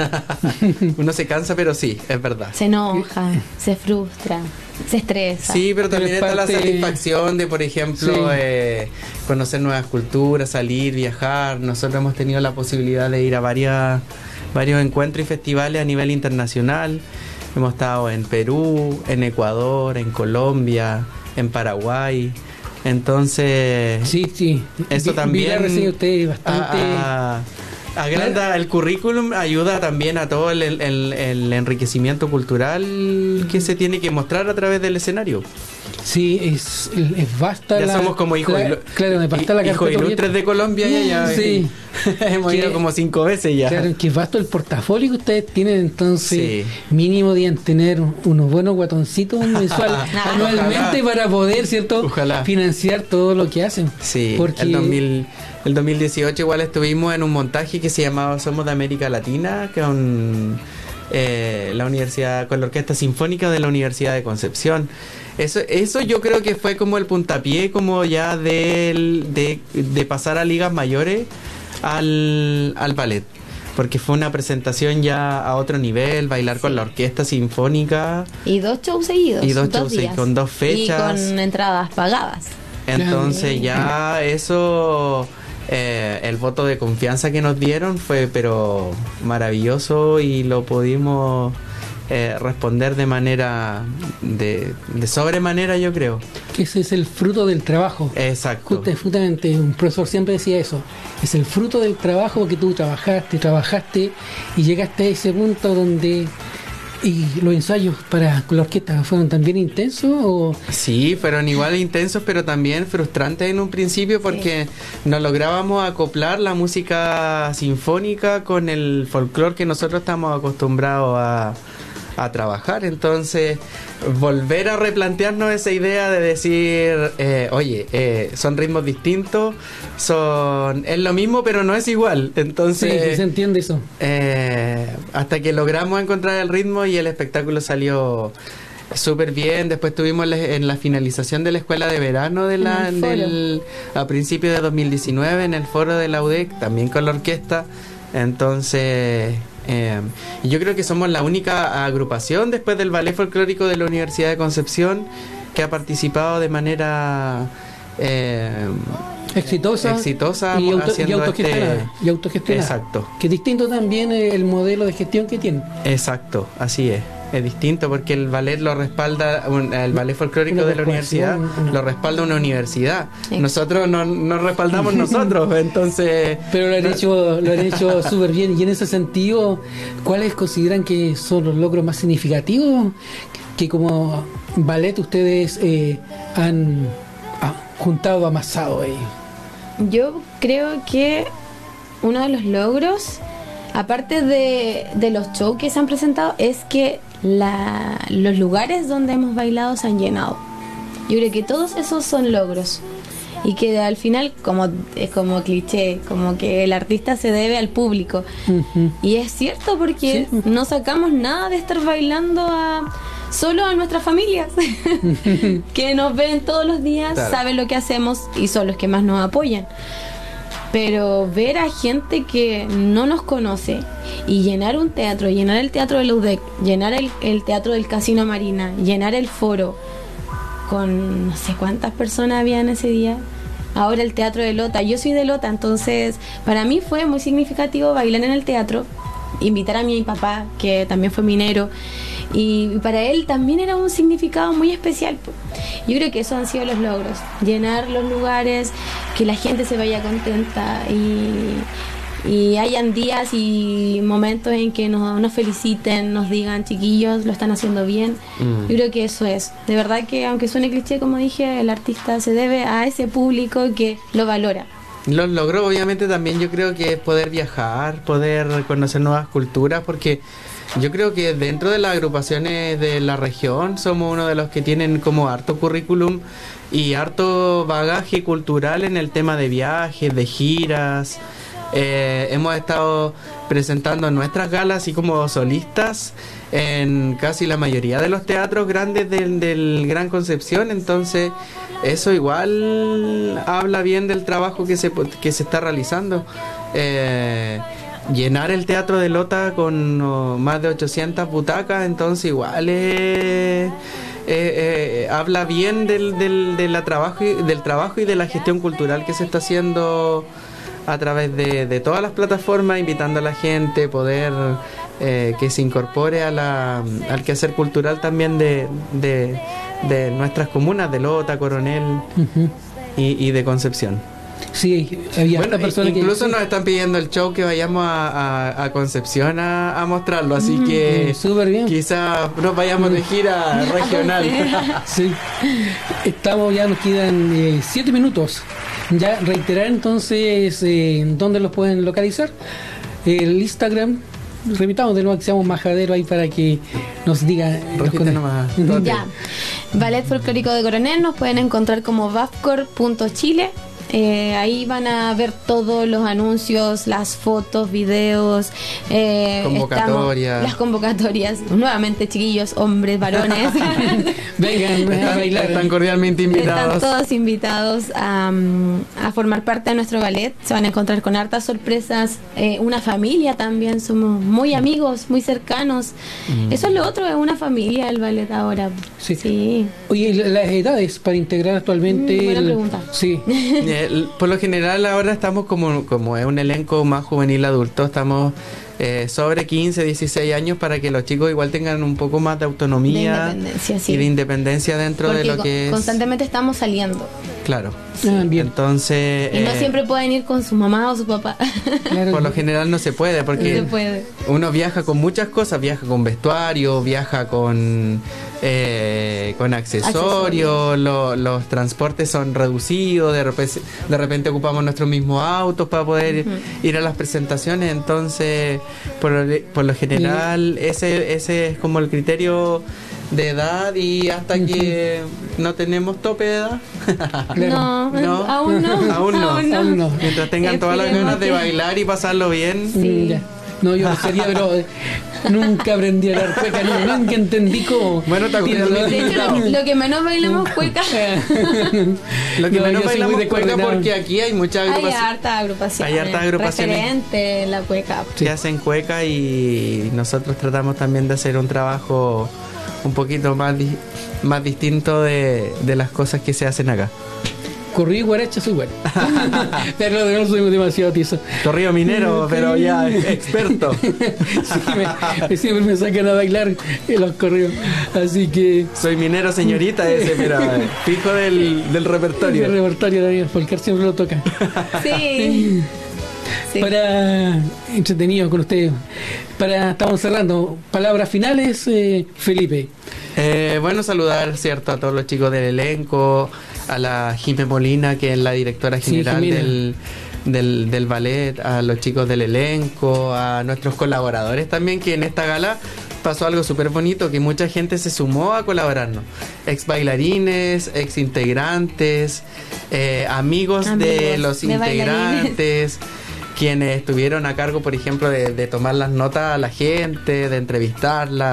Uno se cansa, pero sí, es verdad. Se enoja, se frustra, se estresa. Sí, pero también Pero está la parte- satisfacción de, por ejemplo, Sí. eh, conocer nuevas culturas, salir, viajar. Nosotros hemos tenido la posibilidad de ir a varias, varios encuentros y festivales a nivel internacional. Hemos estado en Perú, en Ecuador, en Colombia, en Paraguay. Entonces, Sí, sí. eso Vi- también Vi la reseña de ustedes bastante. a- a- agranda el currículum, ayuda también a todo el, el- el- el enriquecimiento cultural que se tiene que mostrar a través del escenario. Sí, es, es basta Ya la. somos como hijos, la- ilu- claro, me basta la hijos carpeta ilustres de Colombia ya, ya. Sí. Hemos ido Que- como cinco veces ya. Claro, que vasto el portafolio que ustedes tienen, entonces Sí. mínimo deben tener unos buenos guatoncitos mensual, anualmente para poder, ¿cierto? Ojalá. Financiar todo lo que hacen. Sí, Porque el, dos mil, el dos mil dieciocho igual estuvimos en un montaje que se llamaba Somos de América Latina, con eh, la universidad, con la Orquesta Sinfónica de la Universidad de Concepción. Eso, eso yo creo que fue como el puntapié como ya del- de, de pasar a ligas mayores al, al ballet. Porque fue una presentación ya a otro nivel, bailar con la Orquesta Sinfónica. Y dos shows seguidos. Y dos shows días. con dos fechas. Y con entradas pagadas. Entonces ya eso, eh, el voto de confianza que nos dieron fue pero maravilloso y lo pudimos eh, responder de manera, de, de sobremanera yo creo. Que ese es el fruto del trabajo. Exacto. Justa- Justamente, un profesor siempre decía eso. Es el fruto del trabajo que tú trabajaste, trabajaste y llegaste a ese punto donde. ¿Y los ensayos para con la orquesta fueron también intensos? O Sí, fueron igual intensos, pero también frustrantes en un principio porque no lográbamos acoplar la música sinfónica con el folclore que nosotros estamos acostumbrados a, a trabajar. Entonces, volver a replantearnos esa idea de decir, eh, oye, eh, son ritmos distintos, son es lo mismo, pero no es igual. Entonces, sí, sí, se entiende eso. eh, hasta que logramos encontrar el ritmo y el espectáculo salió súper bien. Después tuvimos la- en la finalización de la escuela de verano de la, En el foro. del, a principios de dos mil diecinueve en el foro de la U D E C, también con la orquesta. Entonces, eh, yo creo que somos la única agrupación después del ballet folclórico de la Universidad de Concepción que ha participado de manera eh, Exitosa, exitosa y, auto- y haciendo autogestionada, este- y autogestionada. Exacto. Que distinto también el modelo de gestión que tienen. Exacto, así es. Es distinto porque el ballet lo respalda, un- el ballet folclórico Una de la corporación, universidad una- lo respalda una universidad. Sí. Nosotros no nos respaldamos nosotros, entonces... Pero lo han hecho, lo han hecho súper bien. Y en ese sentido, ¿cuáles consideran que son los logros más significativos que como ballet ustedes eh, han ah, juntado, amasado ahí? Yo creo que uno de los logros, aparte de, de los shows que se han presentado, es que la, los lugares donde hemos bailado se han llenado. Yo creo que todos esos son logros. Y que al final, como es como cliché, como que el artista se debe al público. Ujú. Y es cierto porque Sí. no sacamos nada de estar bailando a solo a nuestras familias que nos ven todos los días, Claro. saben lo que hacemos y son los que más nos apoyan. pero ver a gente que no nos conoce y llenar un teatro, llenar el teatro de la U D E C, llenar el, el teatro del Casino Marina, llenar el foro con no sé cuántas personas habían ese día. Ahora el teatro de Lota, yo soy de Lota, entonces para mí fue muy significativo bailar en el teatro, invitar a mi papá, que también fue minero, y para él también era un significado muy especial. Yo creo que esos han sido los logros, llenar los lugares, que la gente se vaya contenta y, y hayan días y momentos en que nos, nos feliciten, nos digan, chiquillos, lo están haciendo bien. Mm. Yo creo que eso es, de verdad que aunque suene cliché, como dije, el artista se debe a ese público que lo valora. Los logros obviamente también yo creo que es poder viajar, poder conocer nuevas culturas, porque yo creo que dentro de las agrupaciones de la región somos uno de los que tienen como harto currículum y harto bagaje cultural en el tema de viajes, de giras. Eh, hemos estado presentando nuestras galas así como solistas en casi la mayoría de los teatros grandes del, del Gran Concepción, entonces eso igual habla bien del trabajo que se, que se está realizando. Eh, llenar el teatro de Lota con oh, más de ochocientas butacas, entonces igual eh, eh, eh, habla bien del, del, de la trabajo y, del trabajo y de la gestión cultural que se está haciendo a través de, de todas las plataformas, invitando a la gente, poder eh, que se incorpore a la, al quehacer cultural también de, de, de nuestras comunas, de Lota, Coronel uh-huh. y, y de Concepción. Sí, había bueno, persona incluso que, nos están pidiendo el show que vayamos a, a, a Concepción a, a mostrarlo, así mm, que bien. Quizás nos vayamos de gira regional. Sí, estamos, ya nos quedan eh, siete minutos. Ya reiterar entonces eh, dónde los pueden localizar. El Instagram, repitamos de nuevo que seamos majadero ahí para que nos diga. Repite nomás. Ya, Ballet Folclórico de Coronel nos pueden encontrar como bafcor punto chile. Eh, ahí van a ver todos los anuncios, las fotos, videos, eh, convocatorias. Estamos, las convocatorias. Nuevamente, chiquillos, hombres, varones. Vengan a bailar. Están cordialmente invitados. Están todos invitados a, a formar parte de nuestro ballet. Se van a encontrar con hartas sorpresas. Eh, una familia también, somos muy amigos, muy cercanos. Mm. Eso es lo otro, es una familia el ballet ahora. Sí. sí. Oye, las edades para integrar actualmente. Mm, buena el... pregunta. Sí. Por lo general ahora estamos como, como es un elenco más juvenil adulto, estamos eh, sobre quince, dieciséis años para que los chicos igual tengan un poco más de autonomía de independencia, sí. y de independencia dentro Porque de lo que es... constantemente estamos saliendo. Claro. Sí. Ah, bien. Entonces... Y no eh, siempre pueden ir con su mamá o su papá. Claro. Por lo general no se puede porque no se puede. Uno viaja con muchas cosas, viaja con vestuario, viaja con... Eh, con accesorios, accesorios. Lo, los transportes son reducidos, de repente, de repente ocupamos nuestros mismos autos para poder uh-huh. ir a las presentaciones, entonces por, por lo general uh-huh. ese, ese es como el criterio de edad y hasta uh-huh. que no tenemos tope de edad. no, no, aún no, aún no, aún no. Aún no. Mientras tengan todas las ganas de bailar y pasarlo bien. Sí. No, yo sería, pero eh, nunca aprendí a dar cueca, no, nunca entendí cómo. Bueno, te de hecho, lo, lo que menos bailamos cueca. Lo que no, menos bailamos cueca porque aquí hay muchas agrupaciones. Hay harta agrupaciones. Hay hartas agrupaciones. Referente la cueca. Que sí. hacen cueca y nosotros tratamos también de hacer un trabajo un poquito más, di- más distinto de, de las cosas que se hacen acá. Corrido y guaracha soy bueno. Pero no soy demasiado tizo. Corrido minero, pero ya experto. Sí, me, siempre me sacan a bailar en los corridos. Así que. Soy minero, señorita, ese, mira, fijo del, del repertorio. El repertorio de Folcar siempre lo toca. Sí. Sí. Para entretenido con ustedes. Para estamos cerrando. Palabras finales, eh, Felipe. Eh, bueno, saludar, cierto, a todos los chicos del elenco, a la Jimé Molina, que es la directora general sí, del, del, del ballet, a los chicos del elenco, a nuestros colaboradores también, que en esta gala pasó algo súper bonito, que mucha gente se sumó a colaborarnos. Ex bailarines, ex integrantes, eh, amigos, amigos de los de integrantes, quienes estuvieron a cargo, por ejemplo, de, de tomar las notas a la gente, de entrevistarla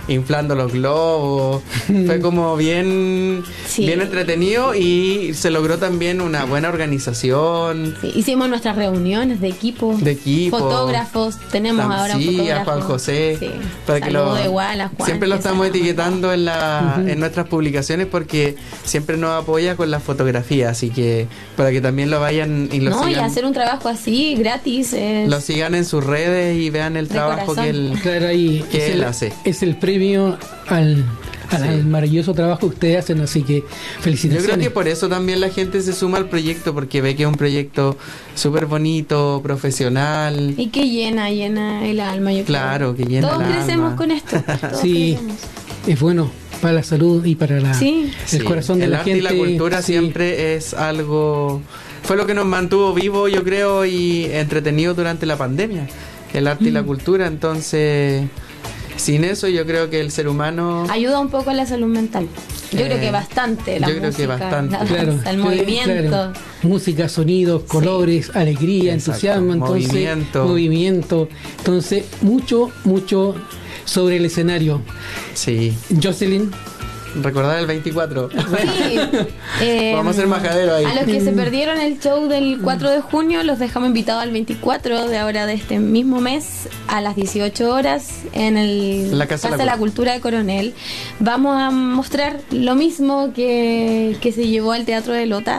inflando los globos. Fue como bien, Sí. bien entretenido y se logró también una buena organización. Sí, hicimos nuestras reuniones de equipo, De equipo. fotógrafos, tenemos Tam- ahora un sí, fotógrafo. a Juan José. Sí. Para que lo, Saludo igual a Juan, siempre lo que estamos se nos etiquetando en, la, Ujú. en nuestras publicaciones porque siempre nos apoya con las fotografías, así que para que también lo vayan y lo No, y sigan, hacer un trabajo así, gratis, es... lo sigan en sus redes y vean el De trabajo corazón. que él... Claro, ahí ¿Qué es él el, hace? es el premio al, al, Sí. al maravilloso trabajo que ustedes hacen, así que Yo felicitaciones. creo que por eso también la gente se suma al proyecto, porque ve que es un proyecto súper bonito, profesional. Y que llena, llena el alma, yo creo. Claro, que llena Todos el crecemos alma. con esto. Todos Sí. crecemos. Es bueno para la salud y para la, Sí. el Sí, corazón de el la arte gente. y la cultura Sí. siempre es algo... Fue lo que nos mantuvo vivo, yo creo, y entretenido durante la pandemia. El arte y la Mm. cultura, entonces... Sin eso yo creo que el ser humano... Ayuda un poco a la salud mental. Yo Eh, creo que bastante. La yo creo que música, bastante. la Claro, danza, el sí, movimiento. claro. Música, sonidos, colores, alegría, Exacto. entusiasmo, entonces Movimiento. movimiento. Entonces, mucho, mucho sobre el escenario. Sí, Jocelyn, recordar el veinticuatro. Sí. Eh, Vamos a ser majadero ahí. A los que se perdieron el show del cuatro de junio, los dejamos invitados al veinticuatro de ahora de este mismo mes a las dieciocho horas en el La Casa de la de la Cul- Cultura de Coronel. Vamos a mostrar lo mismo que, que se llevó al Teatro de Lota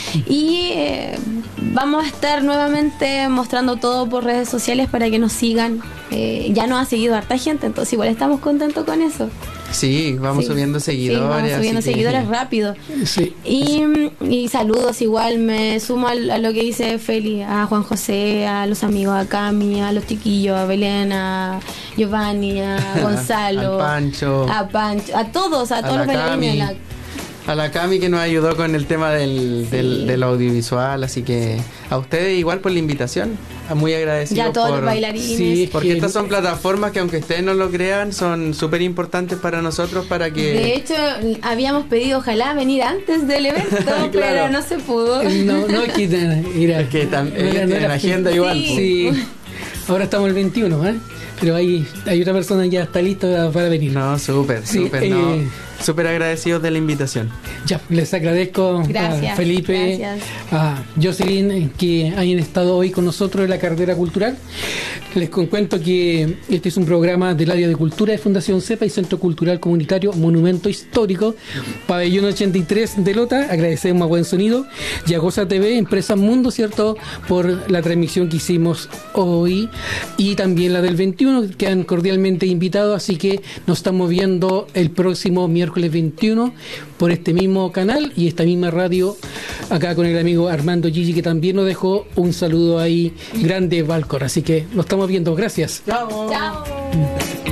y eh, vamos a estar nuevamente mostrando todo por redes sociales para que nos sigan. Eh, ya nos ha seguido harta gente, entonces igual estamos contentos con eso. Sí, vamos Sí. subiendo seguidores. Sí, vamos subiendo así que- seguidores rápido. sí. Y, y saludos igual, me sumo al- a, lo que dice Feli, a Juan José, a los amigos, a Cami, a los chiquillos, a Belén, a Giovanni, a Gonzalo, Al Pancho. a Pancho, a todos, a, A todos la los bailarines. Cami. la- A la Cami que nos ayudó con el tema del, Sí. del, del audiovisual, así que a ustedes igual por la invitación, muy agradecido ya todos por, los bailarines. Sí. porque que- estas son plataformas que aunque ustedes no lo crean son súper importantes para nosotros para que De hecho, habíamos pedido ojalá venir antes del evento, Claro. pero no se pudo. No, no, que era, Es que tam- no ellos era- no tienen era- agenda igual, Sí. Sí. Ahora estamos el veintiuno, ¿eh? Pero hay, hay otra persona que ya está lista para venir. no, súper, Sí, súper, eh, no, súper agradecidos de la invitación. Ya, les agradezco Gracias, a Felipe, gracias. a Jocelyn que hayan estado hoy con nosotros en la carretera cultural. Les con- cuento que este es un programa del área de cultura de Fundación CEPA y Centro Cultural Comunitario Monumento Histórico, Pabellón ochenta y tres de Lota. Agradecemos a Buen Sonido y a Goza T V, Empresa Mundo, ¿cierto?, por la transmisión que hicimos hoy y también la del veintiuno, que han cordialmente invitado. Así que nos estamos viendo el próximo miércoles veintiuno por este mismo canal y esta misma radio, acá con el amigo Armando Gigi, que también nos dejó un saludo ahí grande, Valcor. Así que nos estamos viendo. Gracias. Chao. Chao.